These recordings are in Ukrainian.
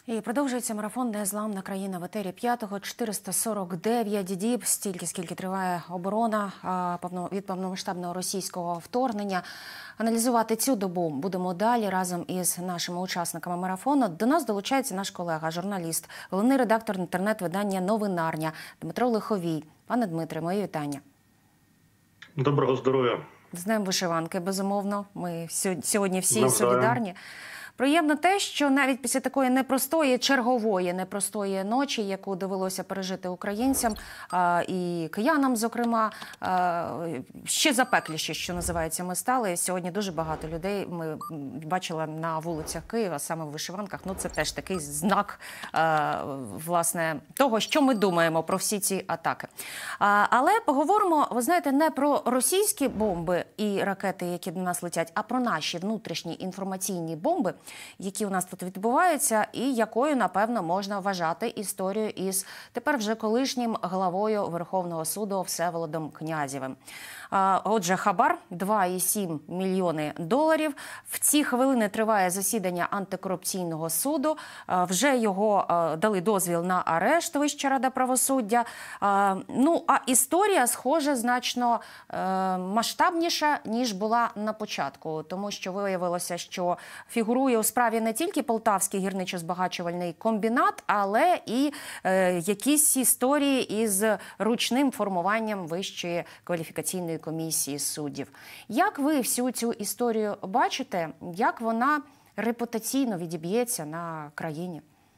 І продовжується марафон «Незламна країна» в етері 5-го, 449 діб, стільки, скільки триває оборона від повномасштабного російського вторгнення. Аналізувати цю добу будемо далі разом із нашими учасниками марафону. До нас долучається наш колега, журналіст, головний редактор інтернет-видання «Новинарня» Дмитро Лиховій. Пане Дмитре, мої вітання. Доброго здоров'я. З Днем вишиванки, безумовно. Ми сьогодні всі Навзаєм. солідарні. Приємно те, що навіть після такої непростої ночі, яку довелося пережити українцям і киянам, зокрема, ще запекліше, що називається, ми стали. Сьогодні дуже багато людей ми бачили на вулицях Києва, саме в вишиванках. Ну, це теж такий знак, власне, того, що ми думаємо про всі ці атаки. Але поговоримо, ви знаєте, не про російські бомби і ракети, які до нас летять, а про наші внутрішні інформаційні бомби, які у нас тут відбуваються, і якою, напевно, можна вважати історію із тепер вже колишнім главою Верховного суду Всеволодом Князєвим. Отже, хабар – 2,7 мільйони доларів. В ці хвилини триває засідання антикорупційного суду. Вже його дали дозвіл на арешт Вища рада правосуддя. Ну, а історія, схоже, значно масштабніша, ніж була на початку. Тому що виявилося, що фігурує у справі не тільки Полтавський гірничо-збагачувальний комбінат, але і якісь історії із ручним формуванням Вищої кваліфікаційної комісії суддів. Як ви всю цю історію бачите? Як вона репутаційно відіб'ється на країні?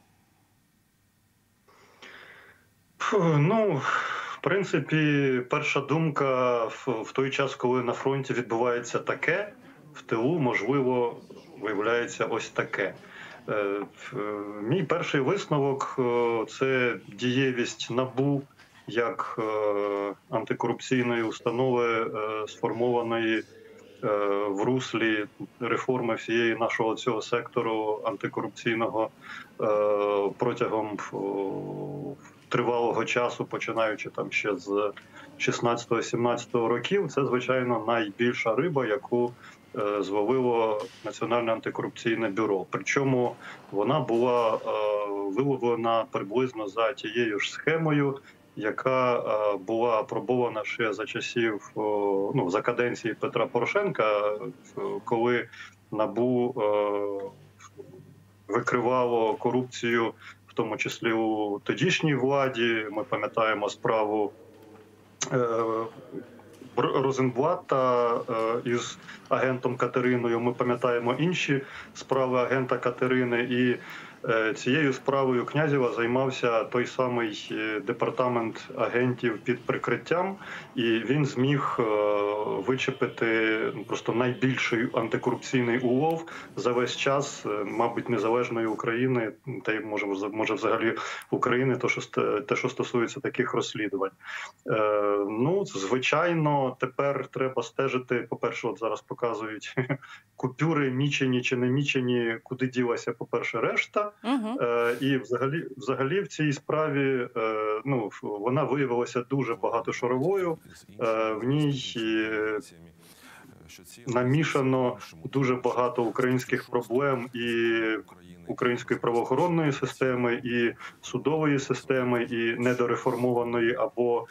Ну, в принципі, перша думка в той час, коли на фронті відбувається таке, в тилу, можливо, виявляється ось таке. Мій перший висновок – це дієвість НАБУ як антикорупційної установи, сформованої в руслі реформи всієї нашого цього сектору антикорупційного протягом тривалого часу, починаючи там ще з 16-17 років. Це, звичайно, найбільша риба, яку зловило Національне антикорупційне бюро. Причому вона була виловлена приблизно за тією ж схемою, яка була апробована ще за часів, ну, за каденції Петра Порошенка, коли НАБУ викривало корупцію, в тому числі у тодішній владі. Ми пам'ятаємо справу Розенблата із агентом Катериною, ми пам'ятаємо інші справи агента Катерини, і цією справою Князєва займався той самий департамент агентів під прикриттям, і він зміг вичепити просто найбільший антикорупційний улов за весь час, мабуть, незалежної України, та й може взагалі України, те, що стосується таких розслідувань. Ну, звичайно, тепер треба стежити, по-перше, от зараз показують купюри, мічені чи не мічені, куди ділася, по-перше, решта. І взагалі в цій справі, ну, вона виявилася дуже багатошаровою. В ній намішано дуже багато українських проблем і української правоохоронної системи, і судової системи, і недореформованої або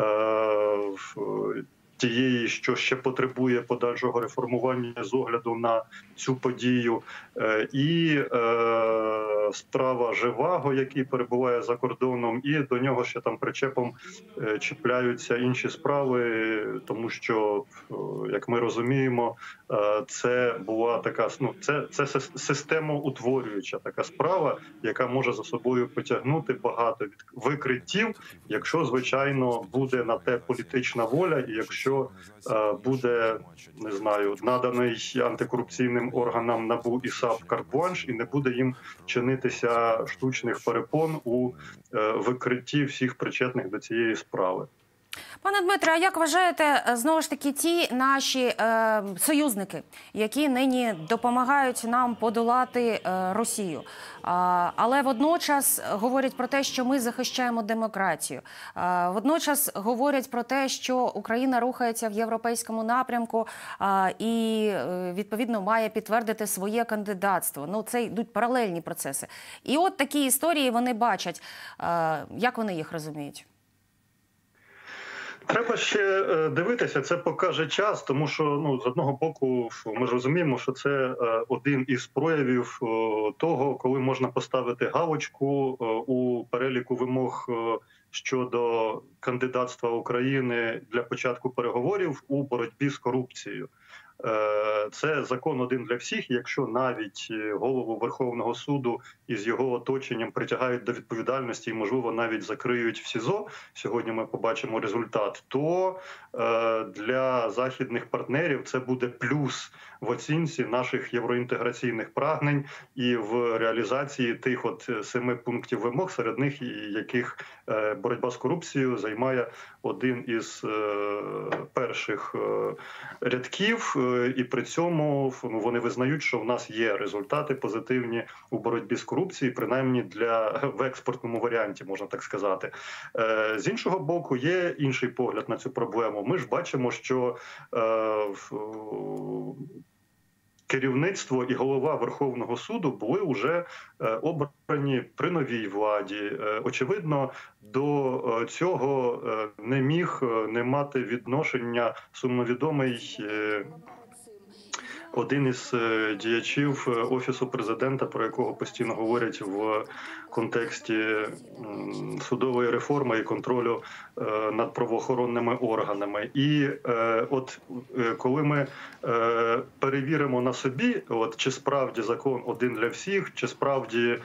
тієї, що ще потребує подальшого реформування з огляду на цю подію, і справа Живаго, який перебуває за кордоном, і до нього ще там причепом чіпляються інші справи, тому що, як ми розуміємо, це була така, ну, це системоутворююча така справа, яка може за собою потягнути багато викриттів, якщо, звичайно, буде на те політична воля, і якщо буде, не знаю, наданий антикорупційним органам НАБУ і САП карт-бланш, і не буде їм чинитися штучних перепон у викритті всіх причетних до цієї справи. Пане Дмитре, а як вважаєте, знову ж таки, ті наші союзники, які нині допомагають нам подолати Росію, але водночас говорять про те, що ми захищаємо демократію, водночас говорять про те, що Україна рухається в європейському напрямку і, відповідно, має підтвердити своє кандидатство. Ну, це йдуть паралельні процеси. І от такі історії вони бачать. Як вони їх розуміють? Треба ще дивитися, це покаже час, тому що з одного боку ми ж розуміємо, що це один із проявів того, коли можна поставити галочку у переліку вимог щодо кандидатства України для початку переговорів у боротьбі з корупцією. Це закон один для всіх. Якщо навіть голову Верховного суду із його оточенням притягають до відповідальності і, можливо, навіть закриють в СІЗО, сьогодні ми побачимо результат, то для західних партнерів це буде плюс в оцінці наших євроінтеграційних прагнень і в реалізації тих 7 пунктів вимог, серед них яких боротьба з корупцією займає один із перших рядків. І при цьому вони визнають, що в нас є результати позитивні у боротьбі з корупцією, принаймні в експортному варіанті, можна так сказати. З іншого боку, є інший погляд на цю проблему. Ми ж бачимо, що керівництво і голова Верховного суду були вже обрані при новій владі. Очевидно, до цього не міг не мати відношення сумновідомий один із діячів Офісу президента, про якого постійно говорять в контексті судової реформи і контролю над правоохоронними органами. І коли ми перевіримо на собі, чи справді закон один для всіх, чи справді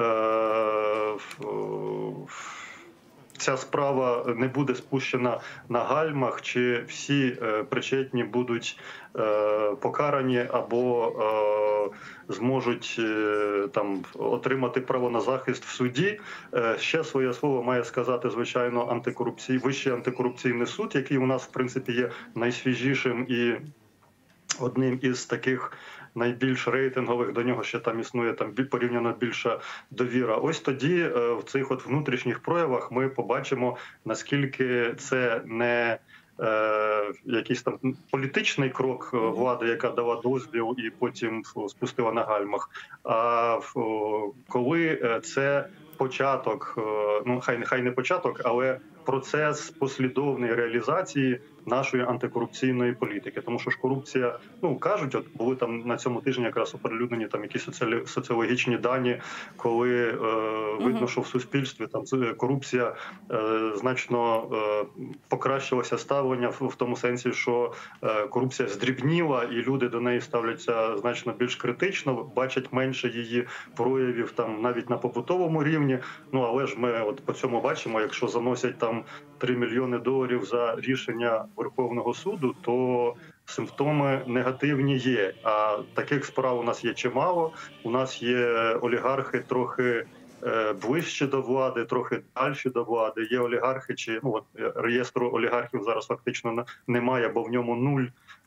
ця справа не буде спущена на гальмах, чи всі причетні будуть покарані або зможуть отримати право на захист в суді. Ще своє слово має сказати, звичайно, Вищий антикорупційний суд, який у нас, в принципі, є найсвіжішим і одним із таких найбільш рейтингових, до нього ще там існує порівняно більша довіра. Ось тоді в цих внутрішніх проявах ми побачимо, наскільки це не якийсь політичний крок влади, яка дала дозвіл і потім спустила на гальмах, а коли це початок, хай не початок, але процес послідовної реалізації нашої антикорупційної політики. Тому що ж корупція, кажуть, були на цьому тижні якраз оприлюднені якісь соціологічні дані, коли видно, що в суспільстві корупція значно покращилося ставлення в тому сенсі, що корупція здрібніла і люди до неї ставляться значно більш критично, бачать менше її проявів навіть на побутовому рівні. Але ж ми по цьому бачимо, якщо заносять $3 мільйони за рішення Верховного суду, то симптоми негативні є. А таких справ у нас є чимало. У нас є олігархи трохи ближче до влади, трохи далі до влади. Є олігархи, реєстру олігархів зараз фактично немає, бо в ньому 0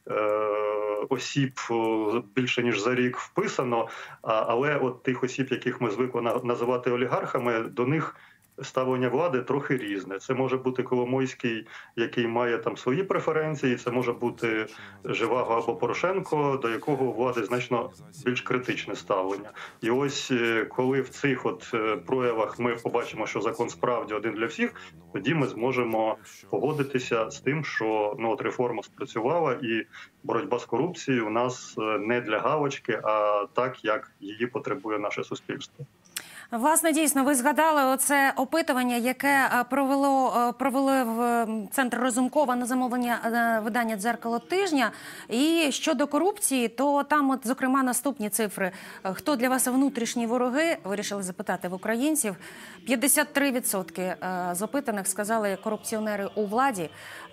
осіб більше ніж за рік вписано. Але тих осіб, яких ми звикли називати олігархами, до них ставлення влади трохи різне. Це може бути Коломойський, який має свої преференції, це може бути Жеваго або Порошенко, до якого у влади значно більш критичне ставлення. І ось коли в цих проявах ми побачимо, що закон справді один для всіх, тоді ми зможемо погодитися з тим, що реформа спрацювала і боротьба з корупцією у нас не для галочки, а так, як її потребує наше суспільство. Власне, дійсно, ви згадали оце опитування, яке провели в Центр Разумкова на замовлення видання «Дзеркало тижня». І щодо корупції, то там, зокрема, наступні цифри. Хто для вас внутрішні вороги? Вирішили запитати в українців. 53% з опитаних сказали корупціонери у владі,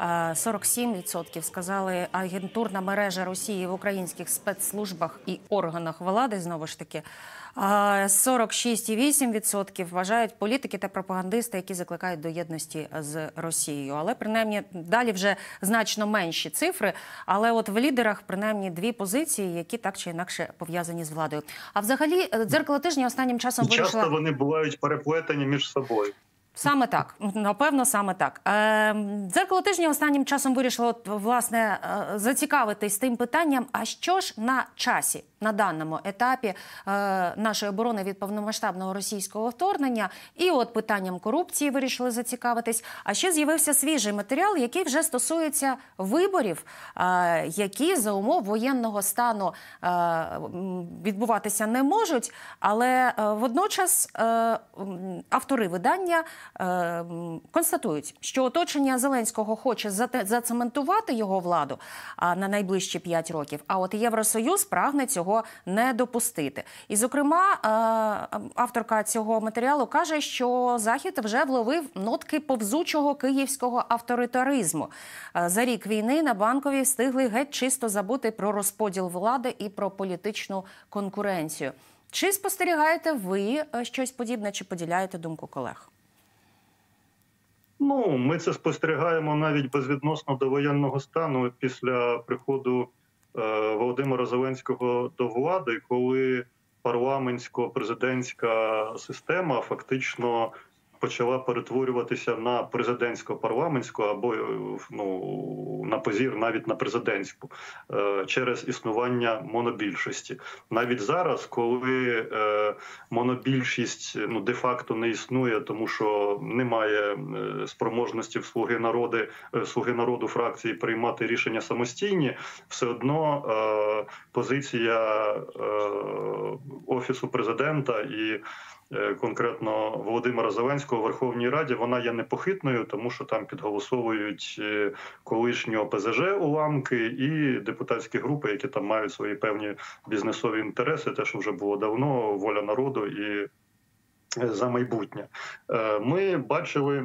47% сказали агентурна мережа Росії в українських спецслужбах і органах влади, знову ж таки. 46,8% вважають політики та пропагандисти, які закликають до єдності з Росією. Але, принаймні, далі вже значно менші цифри. Але от в лідерах, принаймні, дві позиції, які так чи інакше пов'язані з владою. А взагалі, «Дзеркало тижня» останнім часом вирішила... Часто вони бувають переплетені між собою. Саме так. Напевно, саме так. «Дзеркало тижня» останнім часом вирішило, власне, зацікавитись тим питанням, а що ж на часі, на даному етапі нашої оборони від повномасштабного російського вторгнення. І от питанням корупції вирішили зацікавитись. А ще з'явився свіжий матеріал, який вже стосується виборів, які за умов воєнного стану відбуватися не можуть. Але водночас автори видання констатують, що оточення Зеленського хоче зацементувати його владу на найближчі 5 років, а от Євросоюз прагне цього не допустити. І, зокрема, авторка цього матеріалу каже, що Захід вже вловив нотки повзучого київського авторитаризму. За рік війни на Банковій встигли геть чисто забути про розподіл влади і про політичну конкуренцію. Чи спостерігаєте ви щось подібне, чи поділяєте думку колег? Ну, ми це спостерігаємо навіть безвідносно до воєнного стану після приходу Володимира Зеленського до влади, коли парламентсько-президентська система фактично почала перетворюватися на президентсько-парламентську або на позір навіть на президентську через існування монобільшості. Навіть зараз, коли монобільшість де-факто не існує, тому що немає спроможності в Слуги народу фракції приймати рішення самостійні, все одно позиція Офісу президента і конкретно Володимира Зеленського у Верховній Раді, вона є непохитною, тому що там підголосовують колишні ОПЗЖ уламки і депутатські групи, які там мають свої певні бізнесові інтереси, те, що вже було давно, «Воля народу» і «За майбутнє». Ми бачили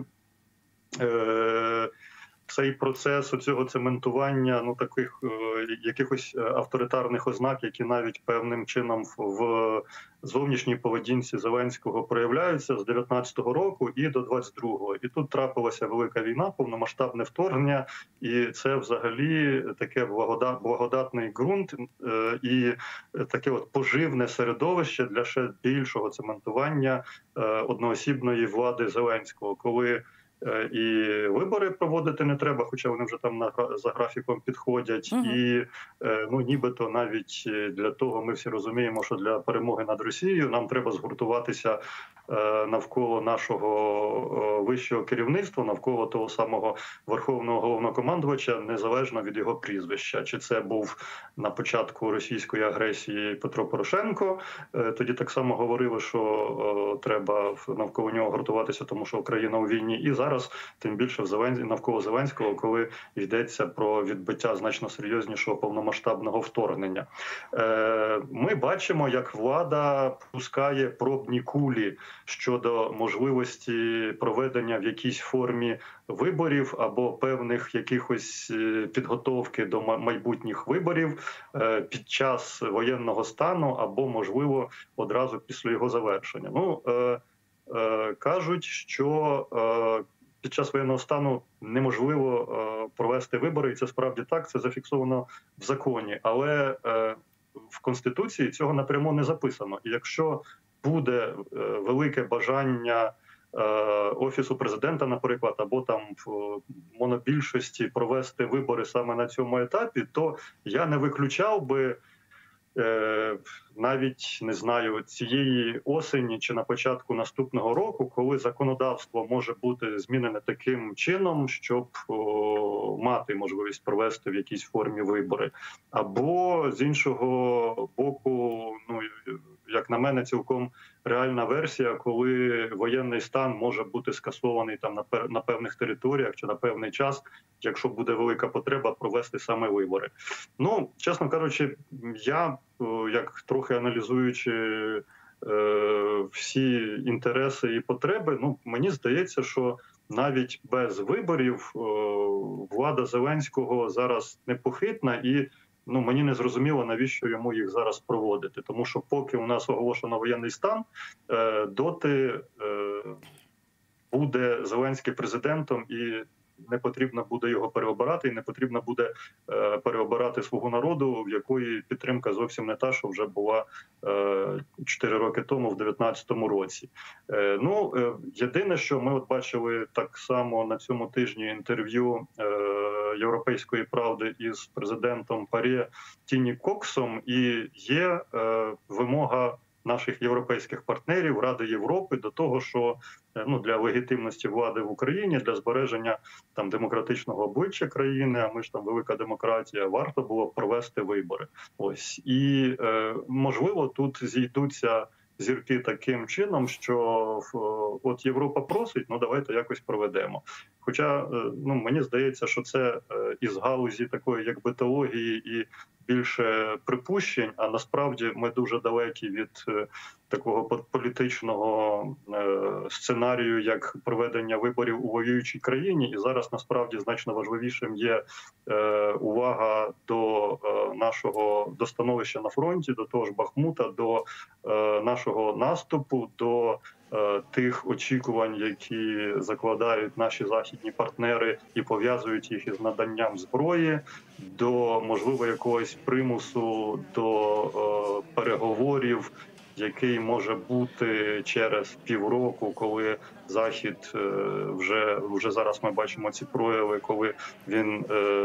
цей процес цього цементування таких якихось авторитарних ознак, які навіть певним чином в зовнішній поведінці Зеленського проявляються з 19-го року і до 22-го. І тут трапилася велика війна, повномасштабне вторгнення, і це взагалі таке благодатний ґрунт і таке поживне середовище для ще більшого цементування одноосібної влади Зеленського, коли і вибори проводити не треба, хоча вони вже там за графіком підходять. І нібито навіть для того ми всі розуміємо, що для перемоги над Росією нам треба згуртуватися навколо нашого вищого керівництва, навколо того самого Верховного Головнокомандувача, незалежно від його прізвища. Чи це був на початку російської агресії Петро Порошенко, тоді так само говорили, що треба навколо нього гуртуватися, тому що Україна у війні. І зараз, тим більше навколо Зеленського, коли йдеться про відбиття значно серйознішого повномасштабного вторгнення. Ми бачимо, як влада пускає пробні кулі щодо можливості проведення в якійсь формі виборів або певних якихось підготовки до майбутніх виборів під час воєнного стану або, можливо, одразу після його завершення. Кажуть, що під час воєнного стану неможливо провести вибори, і це справді так, це зафіксовано в законі. Але в Конституції цього напряму не записано. І якщо буде велике бажання Офісу президента, наприклад, або там в монобільшості провести вибори саме на цьому етапі, то я не виключав би навіть, не знаю, цієї осені чи на початку наступного року, коли законодавство може бути змінене таким чином, щоб мати можливість провести в якійсь формі вибори. Або, з іншого боку, як на мене, цілком реальна версія, коли воєнний стан може бути скасований там на певних територіях чи на певний час, якщо буде велика потреба провести саме вибори. Чесно кажучи, я, як трохи аналізуючи всі інтереси і потреби, мені здається, що навіть без виборів влада Зеленського зараз непохитна і ну, мені не зрозуміло, навіщо йому їх зараз проводити. Тому що поки у нас оголошено воєнний стан, доти буде Зеленський президентом, і не потрібно буде його переобирати, і не потрібно буде переобирати «Слугу народу», в якої підтримка зовсім не та, що вже була 4 роки тому, в 2019 році. Ну, єдине, що ми от бачили так само на цьому тижні інтерв'ю «Європейської правди» із президентом ПАРЄ Тіні Коксом, і є вимога наших європейських партнерів, Ради Європи, до того, що ну, для легітимності влади в Україні, для збереження там демократичного обличчя країни, а ми ж там велика демократія, варто було провести вибори. Ось. І можливо тут зійдуться зірки таким чином, що от Європа просить, ну давайте якось проведемо. Хоча, ну, мені здається, що це із галузі такої якби теології і більше припущень, а насправді ми дуже далекі від такого політичного сценарію, як проведення виборів у воюючій країні. І зараз насправді значно важливішим є увага до нашого до становища на фронті, до того ж Бахмута, до нашого наступу, до тих очікувань, які закладають наші західні партнери і пов'язують їх із наданням зброї, до, можливо, якогось примусу до переговорів, який може бути через півроку, коли Захід вже зараз ми бачимо ці прояви, коли він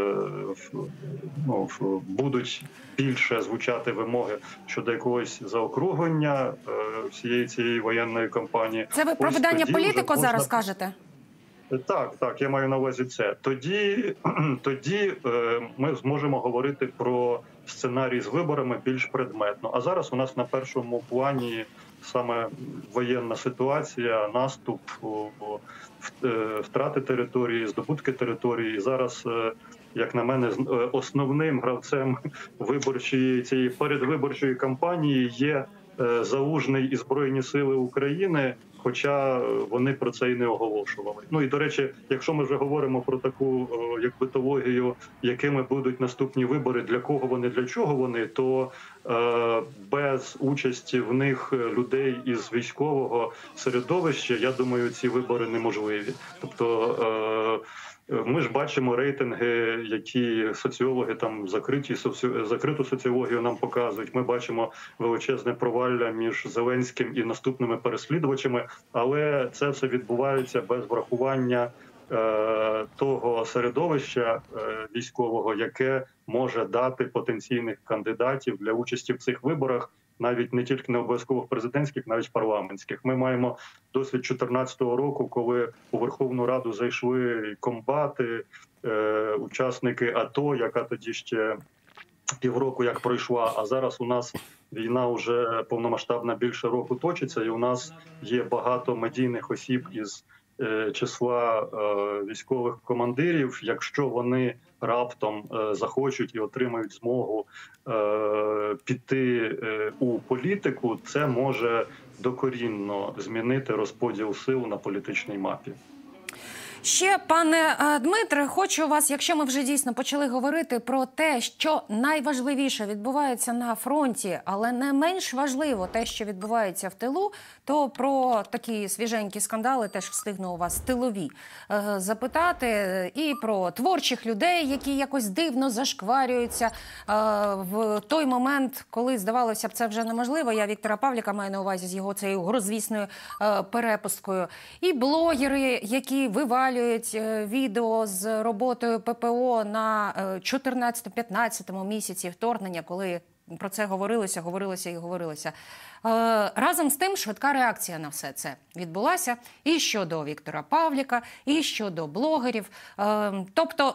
будуть більше звучати вимоги щодо якогось заокруглення всієї цієї воєнної кампанії. Це ви про видання «Політико» зараз кажете? Так, я маю на увазі це. Тоді ми зможемо говорити про сценарій з виборами більш предметно. А зараз у нас на першому плані саме воєнна ситуація, наступ, втрати території, здобутки території. І зараз, як на мене, основним гравцем цієї передвиборчої кампанії є Залужний і Збройні Сили України, хоча вони про це і не оголошували. Ну і, до речі, якщо ми вже говоримо про таку якби теологію, якими будуть наступні вибори, для кого вони, для чого вони, то без участі в них людей із військового середовища, я думаю, ці вибори неможливі. Тобто ми ж бачимо рейтинги, які соціологи там закриту соціологію нам показують. Ми бачимо величезне провалля між Зеленським і наступними переслідувачами, але це все відбувається без врахування того середовища військового, яке може дати потенційних кандидатів для участі в цих виборах, навіть не тільки не обов'язково президентських, навіть парламентських. Ми маємо досвід 2014 року, коли у Верховну Раду зайшли комбати, учасники АТО, яка тоді ще півроку як пройшла, а зараз у нас війна вже повномасштабна більше року точиться, і у нас є багато медійних осіб із числа військових командирів. Якщо вони раптом захочуть і отримають змогу піти у політику, це може докорінно змінити розподіл сил на політичній мапі. Ще, пане Дмитре, хочу вас, якщо ми вже дійсно почали говорити про те, що найважливіше відбувається на фронті, але не менш важливо те, що відбувається в тилу, то про такі свіженькі скандали теж встигну у вас тилові запитати. І про творчих людей, які якось дивно зашкварюються в той момент, коли, здавалося б, це вже неможливо. Я Віктора Павліка маю на увазі з його цією грозвісною перепусткою. І блогери, які вивалюють відео з роботою ППО на 14-15 місяці вторгнення, коли про це говорилося. Разом з тим, швидка реакція на все це відбулася і щодо Віктора Павліка, і щодо блогерів. Тобто,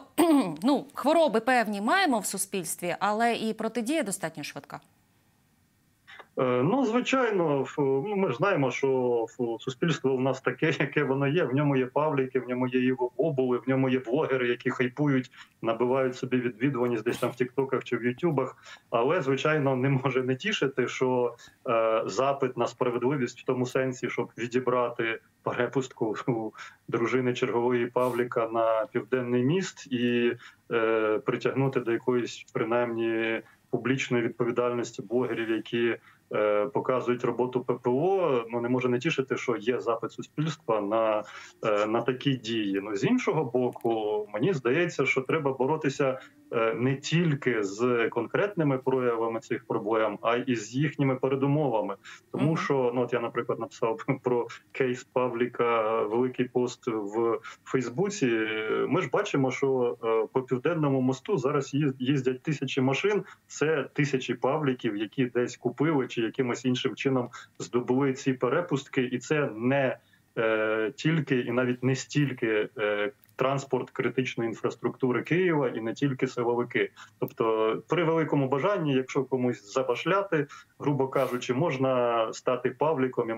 хвороби певні маємо в суспільстві, але і протидія достатньо швидка. Ну, звичайно, ми ж знаємо, що суспільство у нас таке, яке воно є. В ньому є пабліки, в ньому є його обуви, в ньому є блогери, які хайпують, набивають собі відвідуваність десь там в Тіктоках чи в Ютубах. Але, звичайно, не може не тішити, що запит на справедливість в тому сенсі, щоб відібрати перепустку у дружини чергової Павліка на Південний Міст і притягнути до якоїсь, принаймні, публічної відповідальності блогерів, які показують роботу ППО, ну не може не тішити, що є запит суспільства на такі дії. Ну, з іншого боку, мені здається, що треба боротися не тільки з конкретними проявами цих проблем, а й з їхніми передумовами. Тому що, ну от я, наприклад, написав про кейс Павліка великий пост в Фейсбуці. Ми ж бачимо, що по Південному мосту зараз їздять тисячі машин. Це тисячі Павліків, які десь купили чи якимось іншим чином здобули ці перепустки. І це не тільки і навіть не стільки транспорт критичної інфраструктури Києва і не тільки силовики. Тобто при великому бажанні, якщо комусь забашляти, грубо кажучи, можна стати Павліком і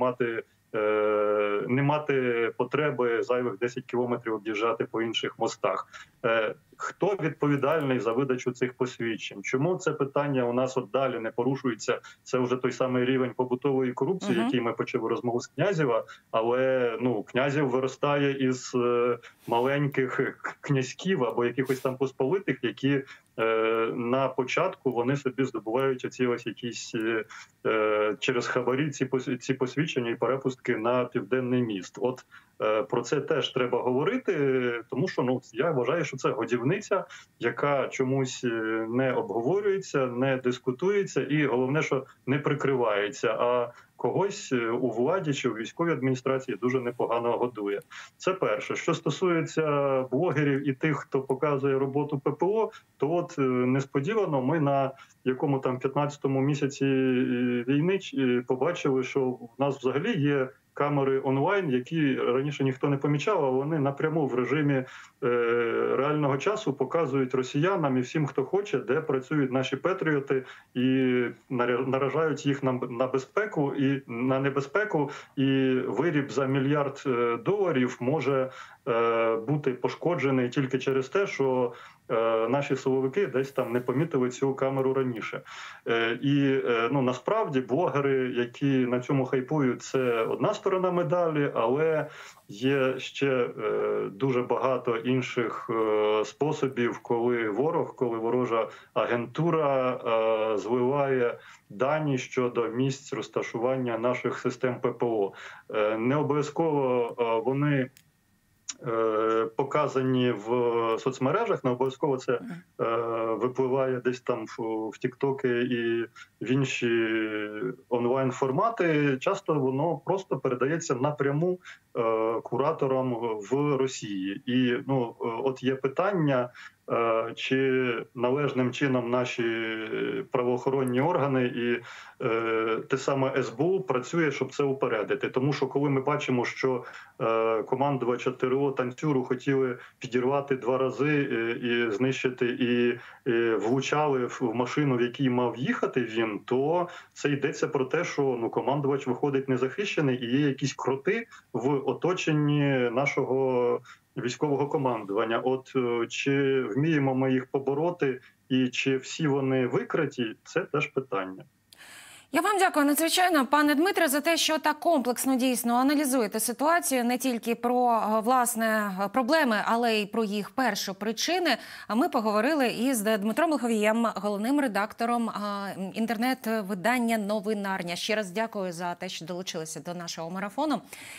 не мати потреби зайвих 10 кілометрів об'їжджати по інших мостах. Хто відповідальний за видачу цих посвідчень? Чому це питання у нас от далі не порушується? Це вже той самий рівень побутової корупції, який ми почали розмову з Князєва, але Князєв виростає із маленьких князьків або якихось там посполитих, які на початку вони собі здобувають оці ось якісь через хабарі ці посвідчення і перепустки на Південний міст. От про це теж треба говорити, тому що я вважаю, що це годівниця, яка чомусь не обговорюється, не дискутується і головне, що не прикривається, а когось у владі чи у військовій адміністрації дуже непогано годує. Це перше. Що стосується блогерів і тих, хто показує роботу ППО, то от несподівано ми на якому там 15-му місяці війни побачили, що в нас взагалі є камери онлайн, які раніше ніхто не помічав, а вони напряму в режимі реального часу показують росіянам і всім, хто хоче, де працюють наші патріоти і наражають їх на безпеку і на небезпеку. І виріб за $1 мільярд може бути пошкоджений тільки через те, що наші силовики десь там не помітили цю камеру раніше. І насправді блогери, які на цьому хайпують, це одна сторона медалі, але є ще дуже багато інших способів, коли ворожа агентура зливає дані щодо місць розташування наших систем ППО. Не обов'язково вони показані в соцмережах, не обов'язково це випливає десь там в тіктоки і в інші онлайн-формати. Часто воно просто передається напряму кураторам в Росії. І от є питання, чи належним чином наші правоохоронні органи і те саме СБУ працює, щоб це упередити. Тому що коли ми бачимо, що командувача ТРО Танцюру хотіли підірвати 2 рази і знищити, і влучали в машину, в якій мав їхати він, то це йдеться про те, що командувач виходить незахищений і є якісь кроти в оточенні нашого військового командування. От чи вміємо ми їх побороти і чи всі вони викриті, це теж питання. Я вам дякую надзвичайно, пане Дмитре, за те, що так комплексно дійсно аналізуєте ситуацію, не тільки про, власне, проблеми, але й про їх першопричини. Ми поговорили із Дмитром Лиховієм, головним редактором інтернет-видання «Новинарня». Ще раз дякую за те, що долучилися до нашого марафону.